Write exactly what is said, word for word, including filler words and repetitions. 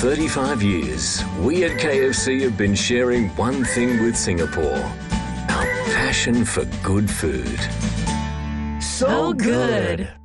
thirty-five years, we at K F C have been sharing one thing with Singapore: our passion for good food. So good.